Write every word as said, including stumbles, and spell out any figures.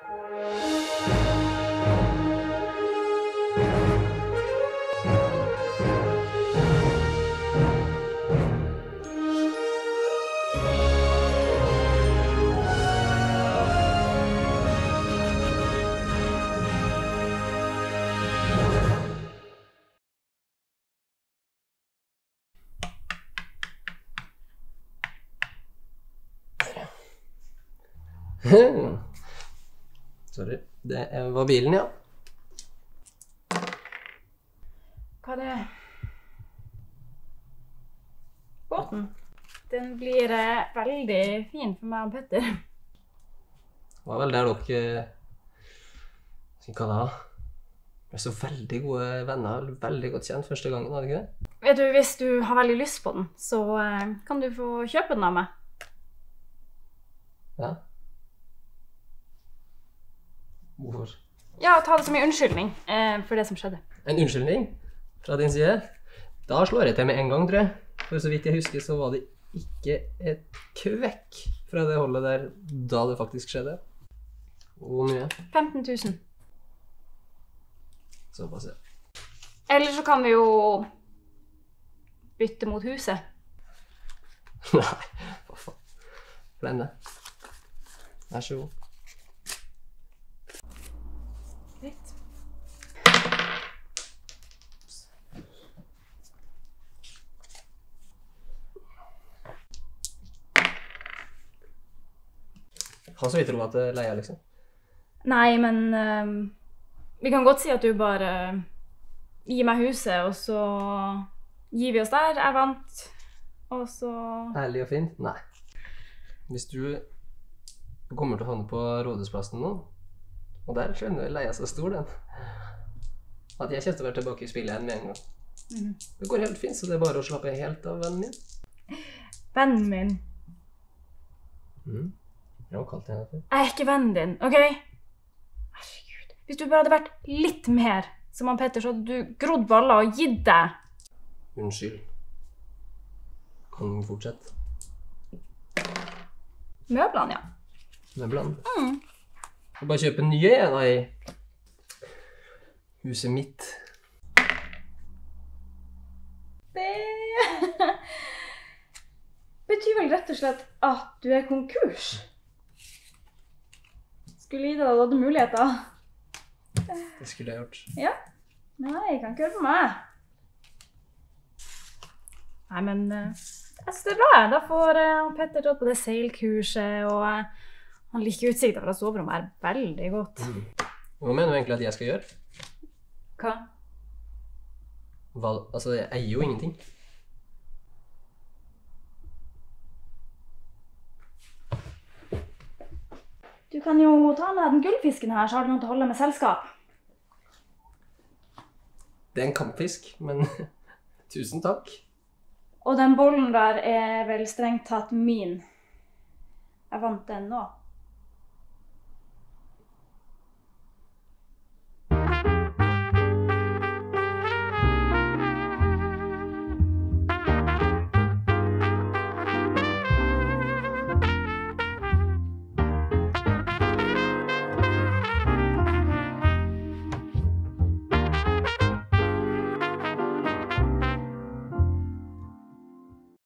Sorry, det var bilen, ja. Hva er det? Båten. Den blir eh, veldig fin for meg og Petter. Det var vel der dere... Hva da? Ble så veldig gode venner, veldig godt kjent første gangen, var det ikke det? Vet du, hvis du har veldig lyst på den, så eh, kan du få kjøpe den av meg. Ja. Hvorfor? Ja, ta det som en unnskyldning eh, for det som skjedde. En unnskyldning fra din side? Da slår jeg til med en gang, tror jeg. For så vidt jeg husker, så var det ikke et kvekk fra det holdet der da det faktisk skjedde. Hvor mye? femten tusen. Såpass, ja. Eller så kan vi jo bytte mot huset. Nei, hva faen. Glem det. Vær så god. Litt. Har så vidt ro at det leier, liksom. Nei, men um, vi kan godt si at du bare gir meg huset, og så gir vi oss der. Jeg vant, og så... Ærlig og fint? Nei. Hvis du kommer til å havne på rådhusplassen nå, og der skjønner jeg leia så stor den, at jeg kjente å være tilbake i spillet igjen med en gang. Mm. Det går helt fint, så det er bare å slappe helt av, vennen min. Vennen min? Mm. Jeg har kalt henne for. Jeg er ikke vennen din, ok? Herregud. Hvis du bare hadde vært litt mer som han Petter, så hadde du grodd baller og gitt deg. Unnskyld. Kan du fortsette? Møblene, ja. Møblene? Mm. Jeg bare kjøpe nye igjen da, i huset mitt. Det betyr vel rett og slett at du er konkurs. Skulle gi deg da du hadde muligheter. Det skulle jeg gjort. Ja. Nei, jeg kan ikke høre på meg. Nei, men jeg synes det er bra. Da får uh, Petter tatt på det seilkurset, og uh, han liker utsikten fra soverommet er veldig godt. Mm. Hva mener du egentlig at jeg skal gjøre? Hva? Val altså, jeg eier jo ingenting. Du kan jo ta med den gullfisken her, så har du noe til å holde med selskap. Det er en kampfisk, men tusen takk. Og den bollen der er vel strengt tatt min. Jeg vant den nå.